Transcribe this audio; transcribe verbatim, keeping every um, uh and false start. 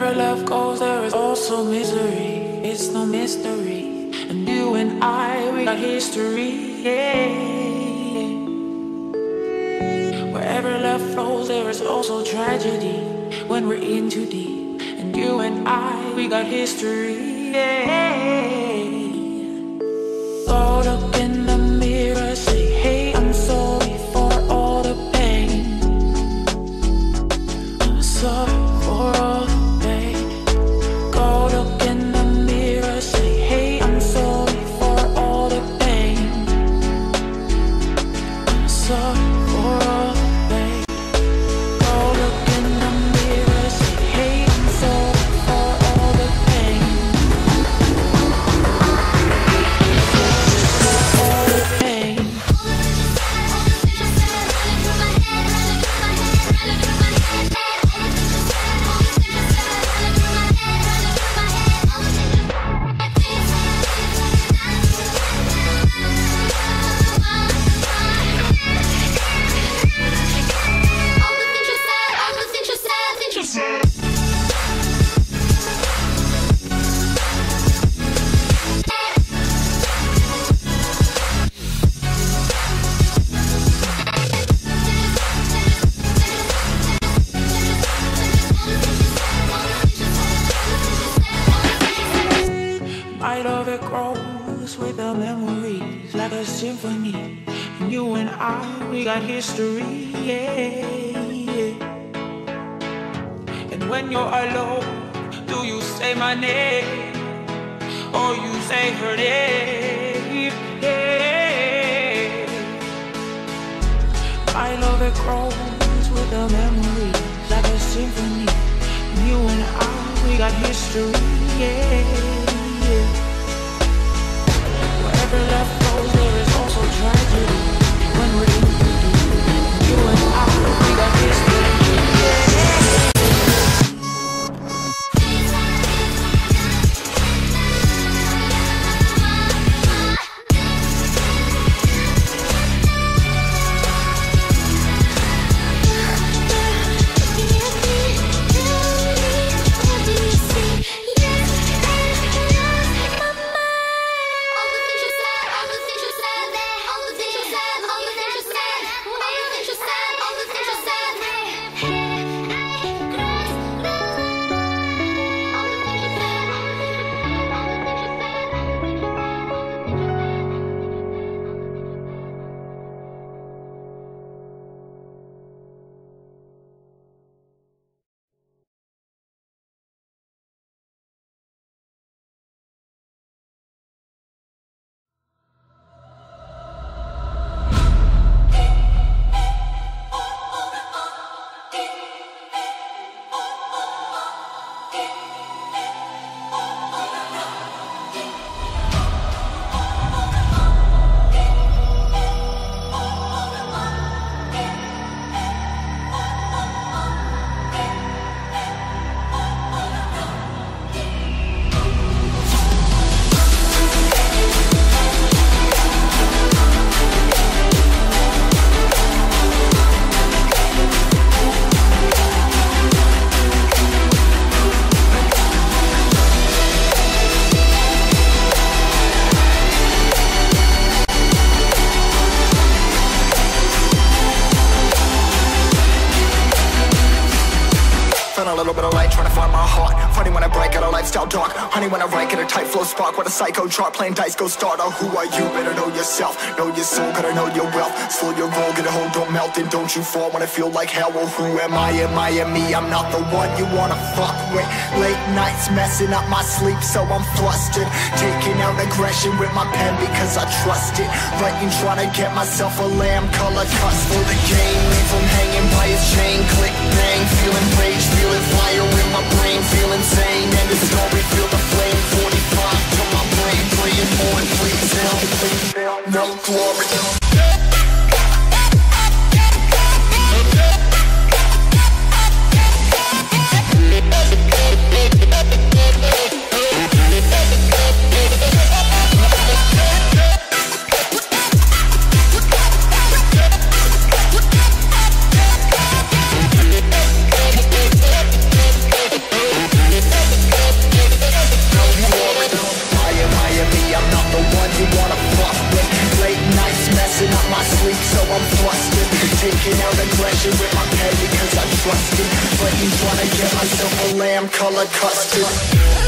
Wherever love goes, there is also misery. It's no mystery. And you and I, we got history, yeah. Wherever love flows, there is also tragedy. When we're in too deep. And you and I, we got history, yeah. Go look in the mirror, say, hey, I'm sorry for all the pain. I'm sorry for all the pain. Go look in the mirror, say, hey, I'm sorry for all the pain. I'm sorry for all the pain. Go look in the mirror, say, hey, I'm sorry for all the pain. All the pain. My love, it grows with the memories like a symphony. And you and I, we got history, yeah, yeah. And when you're alone, do you say my name or you say her name? Yeah. My love, it grows with the memories like a symphony. And you and I, we got history, yeah. Wherever love goes, there is also tragedy. When we're in too deep, you and I, we got history. A little bit of light, trying to find my heart. Funny when I break out a lifestyle dark. Honey when I write, get a tight flow spark. What a psycho chart, playing dice, go start. Oh, who are you? Better know yourself. Know your soul, gotta know your wealth. Slow your roll, get a hold, don't melt. And don't you fall when I feel like hell. Well, who am I? Am I am me? I'm not the one you wanna fuck with. Late nights messing up my sleep, so I'm flustered. Taking out aggression with my pen because I trust it. Writing, trying to get myself a lamb color cuss for the game. Leave him hanging by his chain. Click, bang, feeling rage, feeling fire in my brain, feel insane. And the story, feel the flame. Forty-five to my brain, praying for it, please help, please help. No glory. Picking out aggression with my pen because I trust it. But you wanna get myself a lamb colored custard.